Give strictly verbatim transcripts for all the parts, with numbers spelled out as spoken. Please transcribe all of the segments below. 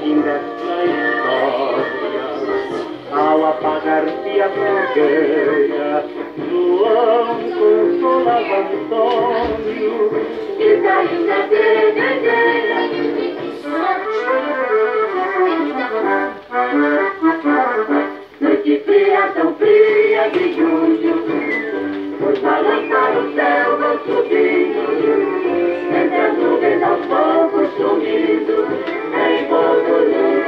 fim dessa história. Ao apagar-se a fogueira, João consolava Antônio, que caiu na bebedeira. Noite fria, tão fria de junho, os balões para o céu vão subindo, entre as nuvens aos poucos sumindo, em pouco no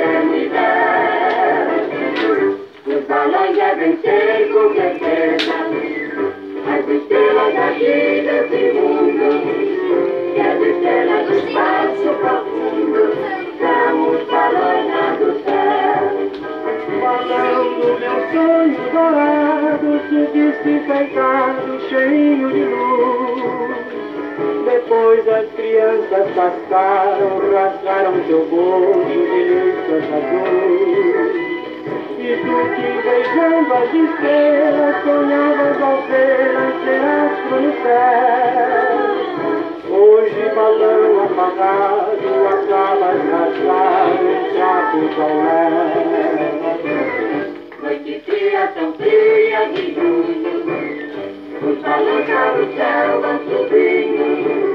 inverno. Os balões devem ser com certeza as estrelas aqui desse mundo, e as estrelas do espaço profundo são os balões lá do céu. Balão do meu sonho dourado, subisse enfeitado, cheio de luz. Depois as crianças passaram, rasgaram seu bolso de listas azuis. E tu que beijando as estrelas sonhavas ao vê-las ser astro no céu. Hoje balão apagado, acabas rasgado em trapos ao léu. Noite fria, tão fria de junho, os balões para o céu vão subindo,